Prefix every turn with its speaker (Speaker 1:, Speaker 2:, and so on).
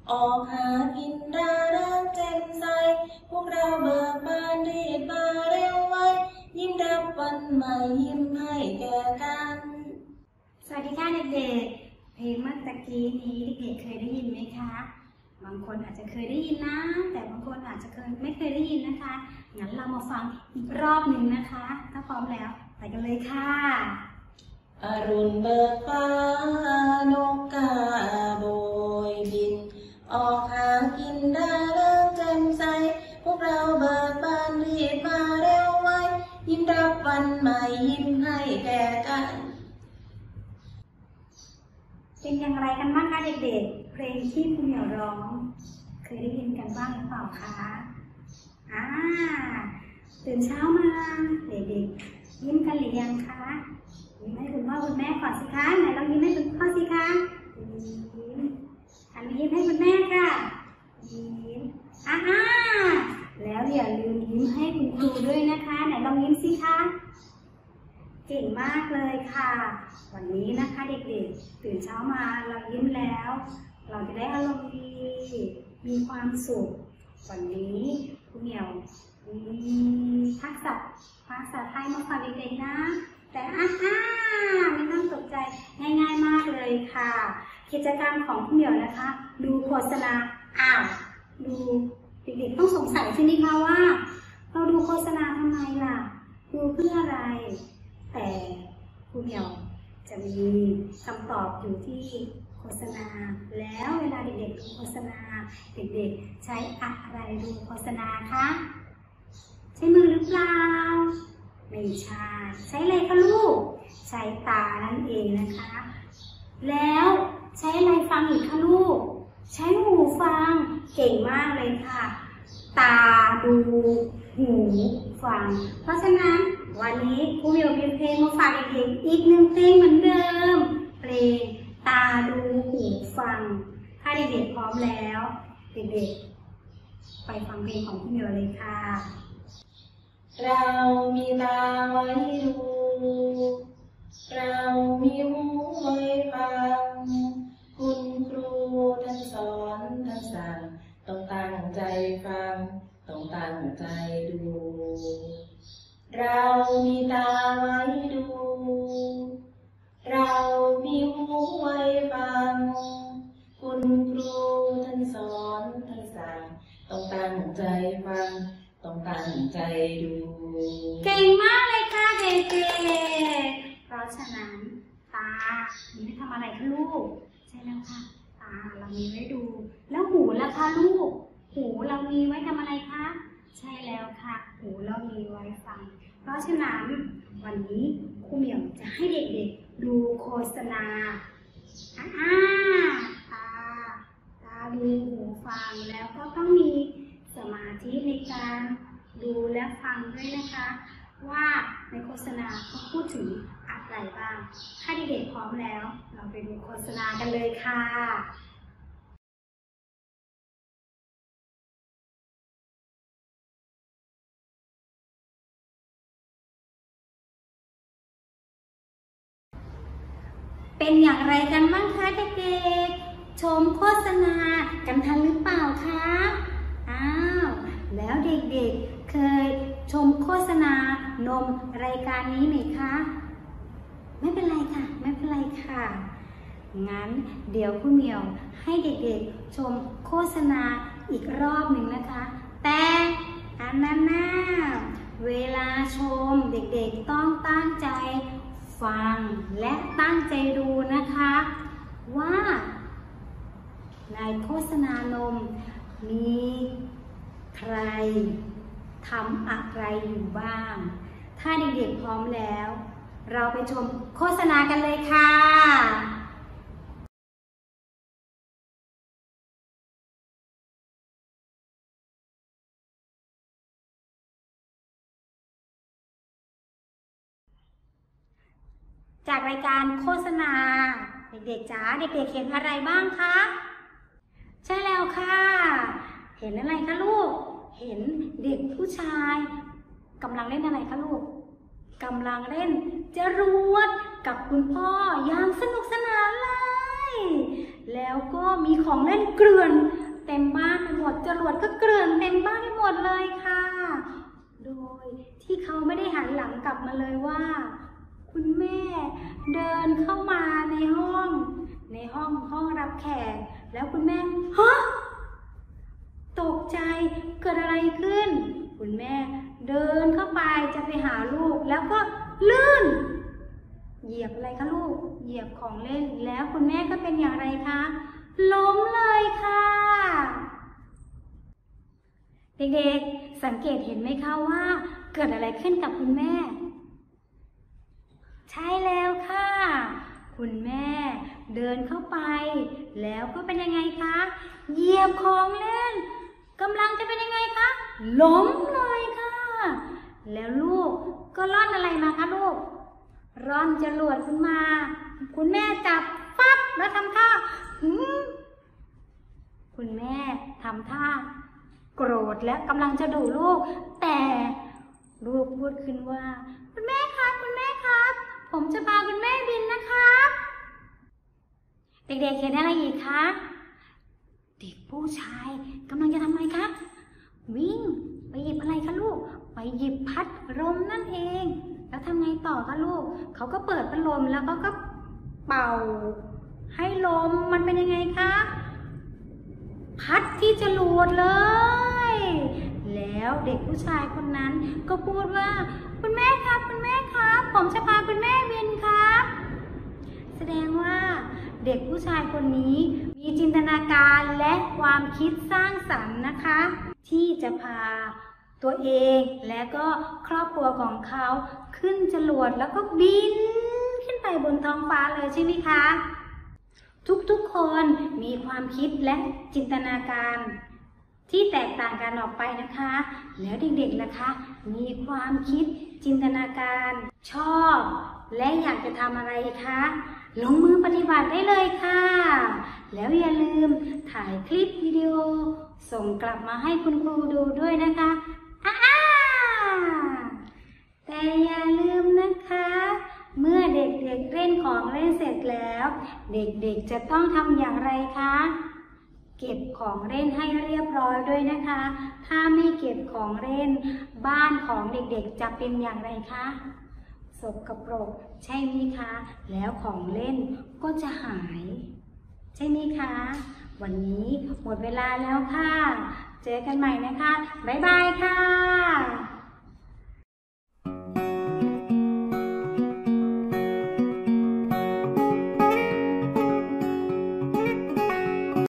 Speaker 1: ออกหากินร่าเริงแจ่มใสพวกเราเบิกบานรีบมาเร็วไว้ยิ้มรับวันใหม่ยิ้มให้แก่กัน
Speaker 2: สวัสดีค่ะเด็กๆเพลงเมื่อตะกี้นี้เด็กๆเคยได้ยินไหมคะบางคนอาจจะเคยได้ยินนะแต่บางคนอาจจะไม่เคยได้ยินนะคะงั้นเรามาฟังอีกรอบหนึ่งนะคะถ้าพร้อมแล้วไปกันเลยค่ะ
Speaker 1: อรุณเบิกฟ้านกกาโบยบินออกหากินร่าเริงแจ่มใสพวกเราเบิกบานรีบมาเร็วไว้ยิ้มรับวันใหม่ยิ้มให้แก่กัน
Speaker 2: เป็นอย่างไรกันบ้างคะเด็กๆเพลงที่คุณเหมียวร้องเคยได้ยินกันบ้างหรือเปล่าคะตื่นเช้ามาเด็กๆยิ้มกันหรือยังคะยิ้มให้คุณพ่อคุณแม่ก่อนสิคะไหนลองยิ้มให้คุณพ่อสิคะยิ้มอันนี้ยิ้มให้คุณแม่ค่ะยิ้มแล้วอย่าลืมยิ้มให้คุณครูด้วยนะคะไหนลองยิ้มสิคะเก่งมากเลยค่ะวันนี้นะคะเด็กๆตื่นเช้ามาเรายิ้มแล้วเราจะได้อารมณ์ดีมีความสุขวันนี้คุณเหมียวมีทักษะภาษาไทยมาฝากเด็กๆนะแต่ไม่ต้องตกใจง่ายๆมากเลยค่ะกิจกรรมของคุณเหมียวนะคะดูโฆษณาดูเด็กๆต้องสงสัยใช่ไหมคะว่าเราดูโฆษณาทำไมล่ะดูเพื่ออะไรแต่คุณเหมียวจะมีคำตอบอยู่ที่โฆษณาแล้วเวลาเด็กๆดูโฆษณาเด็กๆใช้อะไรดูโฆษณาคะใช้มือหรือเปล่าไม่ใช่ใช้อะไรคะลูกใช้ตานั่นเองนะคะแล้วใช้อะไรฟังอีกคะลูกใช้หูฟังเก่งมากเลยค่ะตาดูหูฟังเพราะฉะนั้นวันนี้ครูเหมียวมีเพลงมาฝากเด็กๆอีกหนึ่งเพลงเหมือนเดิมเพลงตาดูหูฟังถ้าเด็กๆพร้อมแล้วเด็กๆไปฟังเพลงของครูเหมียวเลยค่ะ
Speaker 1: เรามีตาไว้ดูเรามีหูไว้ฟังคุณครูท่านสอนท่านสั่งต้องตั้งใจฟังต้องตั้งใจดูเรามีตาไว้ดูเรามีหูไว้ฟังคุณครูท่านสอนท่านสั่งต้องตั้งใจฟังต้องตั้งใจดู
Speaker 2: เก่งมากเลยค่ะเด็กๆเพราะฉะนั้นตามีไว้ทำอะไรคะลูกใช่แล้วค่ะตาเรามีไว้ดูแล้วหูล่ะคะลูกหูเรามีไว้ทำอะไรคะใช่แล้วค่ะหูเรามีไว้ฟังเพราะฉะนั้นวันนี้ครูเหมียวจะให้เด็กๆดูโฆษณาตาดูหูฟังแล้วก็ต้องมีสมาธิในการดูและฟังด้วยนะคะว่าในโฆษณาเขาพูดถึงอะไรบ้างถ้าเด็กๆพร้อมแล้วเราไปดูโฆษณากันเลยค่ะเป็นอย่างไรกันบ้างคะเด็กๆชมโฆษณากันทันหรือเปล่าคะแล้วเด็กๆเคยชมโฆษณานมรายการนี้ไหมคะไม่เป็นไรค่ะไม่เป็นไรค่ะงั้นเดี๋ยวคุณเหมียวให้เด็กๆชมโฆษณาอีกรอบหนึ่งนะคะแต่อันนั้นเวลาชมเด็กๆต้องตั้งใจฟังและตั้งใจดูนะคะว่าในโฆษณานมมีใครทำอะไรอยู่บ้างถ้าเด็กๆพร้อมแล้วเราไปชมโฆษณากันเลยค่ะจากรายการโฆษณาเด็กๆจ๋าเด็กๆเห็นอะไรบ้างคะใช่แล้วค่ะเห็นอะไรคะลูกเห็นเด็กผู้ชายกำลังเล่นอะไรคะลูกกำลังเล่นจรวดกับคุณพ่ออย่างสนุกสนานเลยแล้วก็มีของเล่นเกลื่อนเต็มบ้านไปหมดจรวดก็เกลื่อนเต็มบ้านไปหมดเลยค่ะโดยที่เขาไม่ได้หันหลังกลับมาเลยว่าคุณแม่เดินเข้ามาในห้องรับแขกแล้วคุณแม่ฮะตกใจเกิดอะไรขึ้นคุณแม่เดินเข้าไปจะไปหาลูกแล้วก็ลื่นเหยียบอะไรคะลูกเหยียบของเล่นแล้วคุณแม่ก็เป็นอย่างไรคะล้มเลยค่ะเด็กๆสังเกตเห็นไหมคะว่าเกิดอะไรขึ้นกับคุณแม่ใช่แล้วค่ะคุณแม่เดินเข้าไปแล้วก็เป็นยังไงคะเหยียบของเล่นกำลังจะเป็นยังไงคะล้มเลยค่ะแล้วลูกก็ร่อนอะไรมาคะลูกร่อนจรวดขึ้นมาคุณแม่จับปั๊บแล้วทำท่าคุณแม่ทำท่าโกรธและกำลังจะดุลูกแต่ลูกพูดขึ้นว่าคุณแม่ครับคุณแม่ครับผมจะพาคุณแม่บินนะครับเด็กๆเห็นอะไรอีกคะเด็กผู้ชายกำลังจะทำอะไรคะวิ่งไปหยิบอะไรคะลูกไปหยิบพัดลมนั่นเองแล้วทำไงต่อคะลูกเขาก็เปิดพัดลมแล้วก็เป่าให้ลมมันเป็นยังไงคะพัดที่จรวดเลยแล้วเด็กผู้ชายคนนั้นก็พูดว่าคุณแม่ครับคุณแม่ครับผมจะพาคุณแม่บินครับแสดงว่าเด็กผู้ชายคนนี้มีจินตนาการและความคิดสร้างสรรค์นะคะที่จะพาตัวเองและก็ครอบครัวของเขาขึ้นจรวดแล้วก็บินขึ้นไปบนท้องฟ้าเลยใช่ไหมคะทุกๆคนมีความคิดและจินตนาการที่แตกต่างกันออกไปนะคะแล้วเด็กๆล่ะคะมีความคิดจินตนาการชอบและอยากจะทำอะไรคะลงมือปฏิบัติได้เลยค่ะแล้วอย่าลืมถ่ายคลิปวิดีโอส่งกลับมาให้คุณครูดูด้วยนะคะแต่อย่าลืมนะคะเมื่อเด็กๆเล่นของเล่นเสร็จแล้วเด็กๆจะต้องทำอย่างไรคะเก็บของเล่นให้เรียบร้อยด้วยนะคะถ้าไม่เก็บของเล่นบ้านของเด็กๆจะเป็นอย่างไรคะสกปรกใช่ไหมคะแล้วของเล่นก็จะหายใช่ไหมคะวันนี้หมดเวลาแล้วค่ะเจอกันใหม่นะคะบ๊ายบายค่ะ